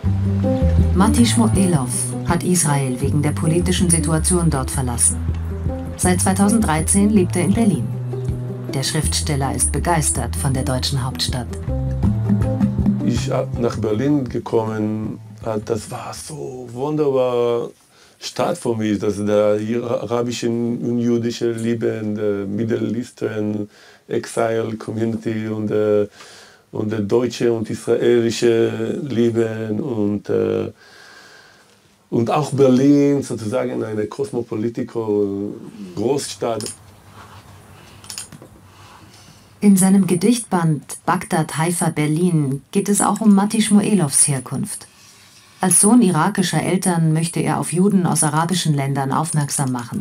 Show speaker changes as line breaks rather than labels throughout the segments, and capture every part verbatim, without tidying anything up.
Matti Shmoelov hat Israel wegen der politischen Situation dort verlassen. Seit zweitausenddreizehn lebt er in Berlin. Der Schriftsteller ist begeistert von der deutschen Hauptstadt.
Ich bin nach Berlin gekommen, das war so wunderbar Stadt für mich, dass der arabische und jüdische Leben, der Middle Eastern Exile Community und der, und der deutsche und israelische Leben und, äh, und auch Berlin, sozusagen eine Kosmopolitico Großstadt.
In seinem Gedichtband Bagdad, Haifa, Berlin geht es auch um Matti Shmoelovs Herkunft. Als Sohn irakischer Eltern möchte er auf Juden aus arabischen Ländern aufmerksam machen.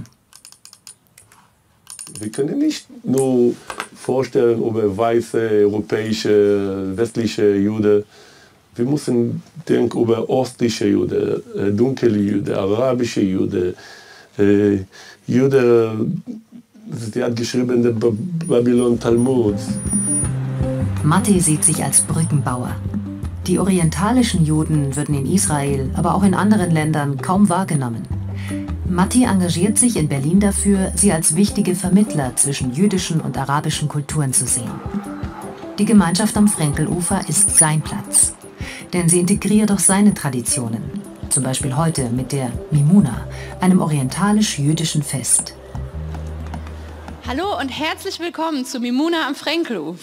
Wir können nicht nur vorstellen über weiße, europäische, westliche Juden. Wir müssen denken über ostliche Juden, dunkle Juden, arabische Juden, äh, Juden. Sie hat geschrieben, der Babylon Talmud.
Matti sieht sich als Brückenbauer. Die orientalischen Juden würden in Israel, aber auch in anderen Ländern kaum wahrgenommen. Matti engagiert sich in Berlin dafür, sie als wichtige Vermittler zwischen jüdischen und arabischen Kulturen zu sehen. Die Gemeinschaft am Frenkelufer ist sein Platz. Denn sie integriert auch seine Traditionen. Zum Beispiel heute mit der Mimuna, einem orientalisch-jüdischen Fest.
Hallo und herzlich willkommen zu Mimuna am Frenkelufer.